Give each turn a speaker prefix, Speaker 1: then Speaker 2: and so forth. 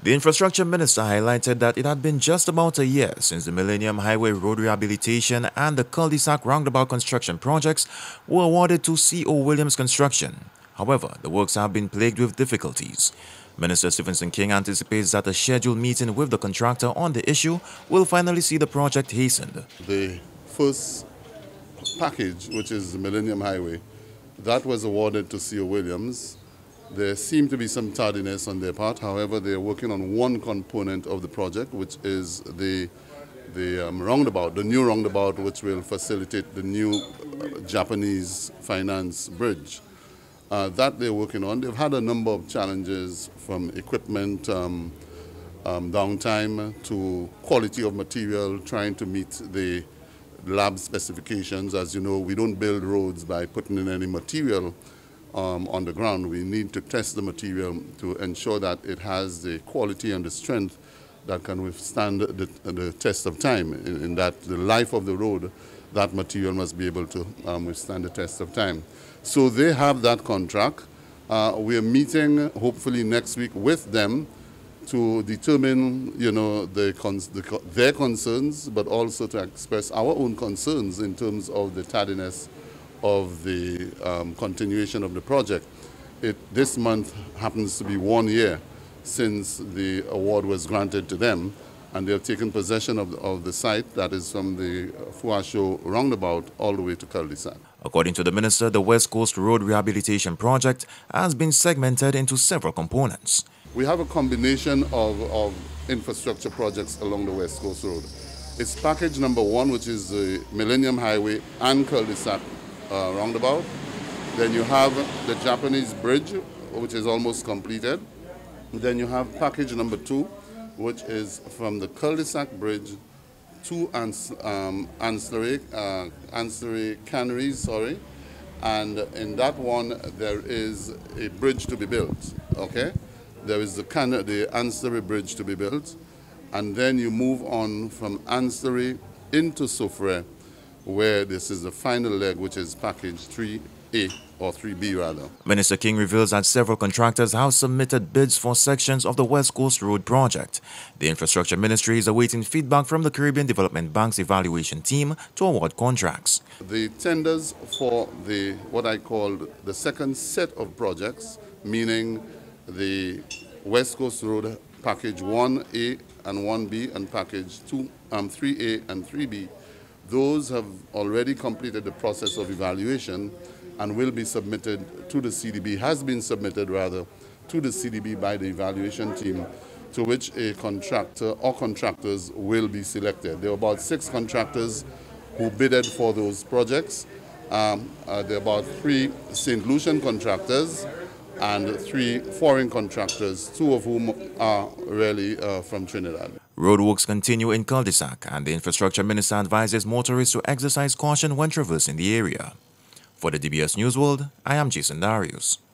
Speaker 1: The Infrastructure Minister highlighted that it had been just about a year since the Millennium Highway Road Rehabilitation and the cul-de-sac roundabout construction projects were awarded to C.O. Williams Construction. However, the works have been plagued with difficulties. Minister Stephenson King anticipates that a scheduled meeting with the contractor on the issue will finally see the project hastened.
Speaker 2: The first package, which is the Millennium Highway, that was awarded to C.O. Williams. There seemed to be some tardiness on their part. However, they are working on one component of the project, which is the roundabout, the new roundabout, which will facilitate the new Japanese finance bridge. That they're working on. They've had a number of challenges, from equipment downtime to quality of material, trying to meet the lab specifications. As you know, we don't build roads by putting in any material on the ground. We need to test the material to ensure that it has the quality and the strength that can withstand the test of time. In that the life of the road, that material must be able to withstand the test of time. So they have that contract. We are meeting hopefully next week with them to determine, their concerns, but also to express our own concerns in terms of the tardiness of the continuation of the project. This month happens to be 1 year since the award was granted to them, and they have taken possession of the site that is from the Fuasho roundabout all the way to cul-de-sac.
Speaker 1: According to the minister, the West Coast Road Rehabilitation project has been segmented into several components.
Speaker 2: We have a combination of infrastructure projects along the West Coast Road. It's package number 1, which is the Millennium Highway and cul-de-sac roundabout. Then you have the Japanese bridge, which is almost completed. Then you have package number 2, which is from the cul-de-sac bridge to ancillary canneries, and in that one there is a bridge to be built. Okay, there is the ancillary bridge to be built, and then you move on from ancillary into Soufre, where this is the final leg, which is package 3A, or 3B rather.
Speaker 1: Minister King reveals that several contractors have submitted bids for sections of the West Coast Road project. The Infrastructure Ministry is awaiting feedback from the Caribbean Development Bank's evaluation team to award contracts.
Speaker 2: The tenders for what I call the second set of projects, meaning the West Coast Road package 1A and 1B and package 3A and 3B, those have already completed the process of evaluation and will be submitted to the CDB, has been submitted rather, to the CDB by the evaluation team, to which a contractor or contractors will be selected. There are about 6 contractors who bidded for those projects. There are about 3 St. Lucian contractors and 3 foreign contractors, 2 of whom are really from Trinidad.
Speaker 1: Roadworks continue in cul-de-sac, and the Infrastructure Minister advises motorists to exercise caution when traversing the area. For the DBS News World, I am Jason Darius.